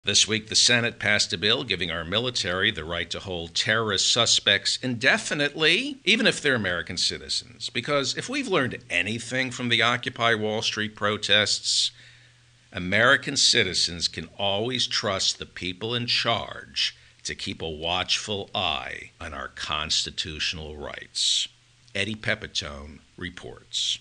This week, the Senate passed a bill giving our military the right to hold terrorist suspects indefinitely, even if they're American citizens. Because if we've learned anything from the Occupy Wall Street protests, American citizens can always trust the people in charge to keep a watchful eye on our constitutional rights. Eddie Pepitone reports.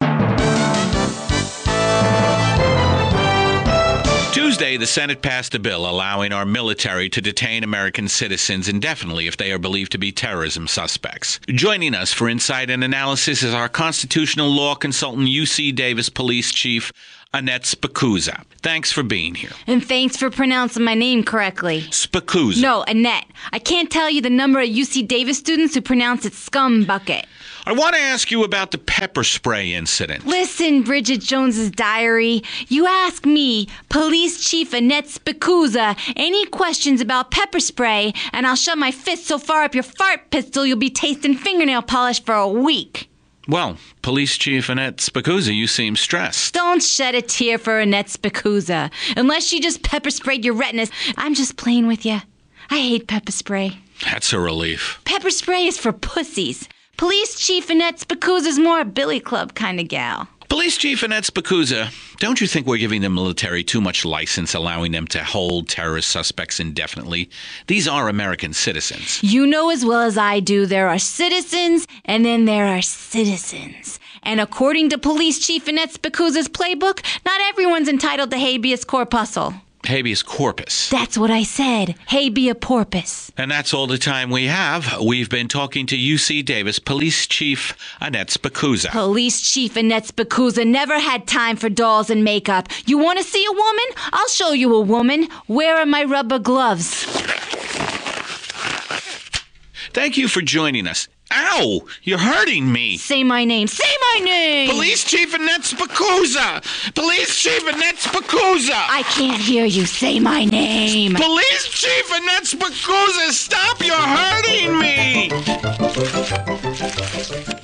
Tuesday, the Senate passed a bill allowing our military to detain American citizens indefinitely if they are believed to be terrorism suspects. Joining us for insight and analysis is our constitutional law consultant, UC Davis Police Chief Annette Spicuzza. Thanks for being here. And thanks for pronouncing my name correctly. Spicuzza. No, Annette. I can't tell you the number of UC Davis students who pronounce it scum bucket. I want to ask you about the pepper spray incident. Listen, Bridget Jones's diary. You ask me, Police Chief Annette Spicuzza, any questions about pepper spray, and I'll shove my fist so far up your fart pistol you'll be tasting fingernail polish for a week. Well, Police Chief Annette Spicuzza, you seem stressed. Don't shed a tear for Annette Spicuzza. Unless you just pepper sprayed your retinas. I'm just playing with you. I hate pepper spray. That's a relief. Pepper spray is for pussies. Police Chief Annette Spicuzza's more a billy club kind of gal. Police Chief Annette Spicuzza, don't you think we're giving the military too much license allowing them to hold terrorist suspects indefinitely? These are American citizens. You know as well as I do, there are citizens and then there are citizens. And according to Police Chief Annette Spicuzza's playbook, not everyone's entitled to habeas corpuscle. Habeas corpus. That's what I said. Habeas corpus. And that's all the time we have. We've been talking to UC Davis Police Chief Annette Spicuzza. Police Chief Annette Spicuzza never had time for dolls and makeup. You want to see a woman? I'll show you a woman. Where are my rubber gloves? Thank you for joining us. Ow! You're hurting me. Say my name. Say my name! Police Chief Annette Spicuzza! Police Chief Annette Spicuzza! I can't hear you. Say my name. Police Chief Annette Spicuzza! Stop! You're hurting me!